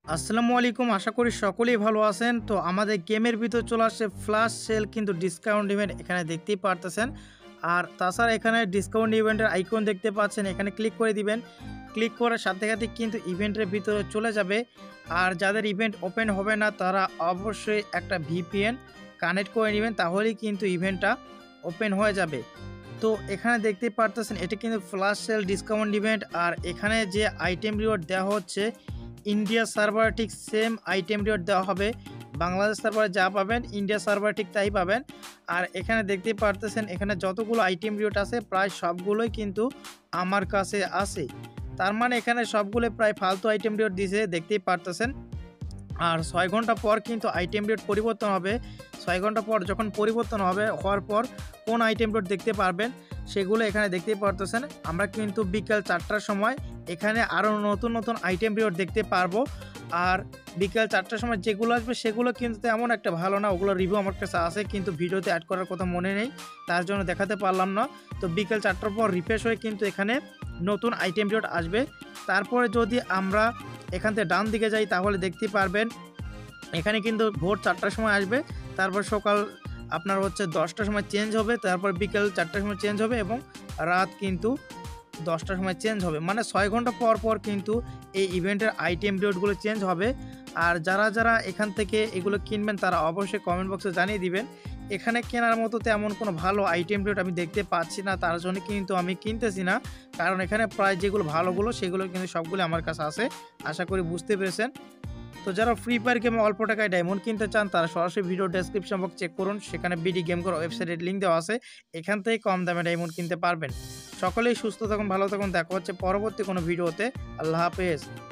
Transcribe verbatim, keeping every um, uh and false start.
আসসালামু আলাইকুম, আশা করি সকলেই ভালো আছেন। তো আমাদের গেমের ভিতর চলে আসছে ফ্ল্যাশ সেল কিন্তু ডিসকাউন্ট ইভেন্ট এখানে দেখতেই পারতেছেন। আর তাছাড়া এখানে ডিসকাউন্ট ইভেন্টের আইকন দেখতে পাচ্ছেন, এখানে ক্লিক করে দিবেন। ক্লিক করার সাথে সাথে কিন্তু ইভেন্টের ভিতরে চলে যাবে। আর যাদের ইভেন্ট ওপেন হবে না তারা অবশ্যই একটা ভিপিএন কানেক্ট করে নেবেন, তাহলেই কিন্তু ইভেন্টটা ওপেন হয়ে যাবে। তো এখানে দেখতেই পারতেছেন এটা কিন্তু ফ্ল্যাশ সেল ডিসকাউন্ট ইভেন্ট। আর এখানে যে আইটেম রিওয়ার্ড দেওয়া হচ্ছে ইন্ডিয়া সার্ভার ঠিক সেম আইটেম রিওয়ার্ড দেওয়া হবে। বাংলাদেশ সার্ভারে যা পাবেন ইন্ডিয়া সার্ভার ঠিক তাই পাবেন। আর এখানে দেখতেই পারতেছেন এখানে যতগুলো আইটেম রিওয়ার্ড আছে প্রায় সবগুলোই কিন্তু আমার কাছে আছে। তার মানে এখানে সবগুলো প্রায় ফালতু আইটেম রিওয়ার্ড দিয়েছে, দেখতেই পারতেছেন। আর ছয় ঘন্টা পর কিন্তু আইটেম রেট পরিবর্তন হবে। ছয় ঘন্টা পর যখন পরিবর্তন হবে হওয়ার পর কোন আইটেম রেট দেখতে পারবেন সেগুলো এখানে দেখতেই পারতেছেন। আমরা কিন্তু বিকাল চারটার সময় এখানে আরও নতুন নতুন আইটেম রেট দেখতে পারবো। আর বিকাল চারটার সময় যেগুলো আসবে সেগুলো কিন্তু তেমন একটা ভালো না, ওগুলো রিভিউ আমার কাছে আছে কিন্তু ভিডিওতে অ্যাড করার কথা মনে নেই, তার জন্য দেখাতে পারলাম না। তো বিকাল চারটার পর রিফ্রেশ হয়ে কিন্তু এখানে নতুন আইটেম রেট আসবে। তারপরে যদি আমরা এখান থেকে ডান দিকে যাই তাহলে দেখতে পারবেন এখানে কিন্তু ভোর চারটার সময় আসবে, তারপর সকাল আপনার হচ্ছে দশটার সময় চেঞ্জ হবে, তারপর বিকেল চারটার সময় চেঞ্জ হবে এবং রাত কিন্তু দশটার সময় চেঞ্জ হবে। মানে ছয় ঘন্টা পর পর কিন্তু এই ইভেন্টের আইটেম রেটগুলো চেঞ্জ হবে। আর যারা যারা এখান থেকে এগুলো কিনবেন তারা অবশ্যই কমেন্ট বক্সে জানিয়ে দিবেন। এখানে কেনার মতো তেমন কোনো ভালো আইটেম রেট আমি দেখতে পাচ্ছি না, তার জন্য কিন্তু আমি কিনতেছি না, কারণ এখানে প্রায় যেগুলো ভালোগুলো সেগুলো কিন্তু সবগুলো আমার কাছে আছে। আশা করি বুঝতে পেরেছেন। তো যারা ফ্রি ফায়ার গেমে অল্প টাকায় ডায়মন্ড কিনতে চান তারা সরাসরি ভিডিও ডেসক্রিপশন বক্স চেক করুন, সেখানে বিডি গেম করার ওয়েবসাইটের লিঙ্ক দেওয়া আছে, এখান থেকে কম দামে ডায়মন্ড কিনতে পারবেন। সকলেই সুস্থ থাকুন, ভালো থাকুন, দেখা হচ্ছে পরবর্তী কোনো ভিডিওতে। আল্লাহ হাফেজ।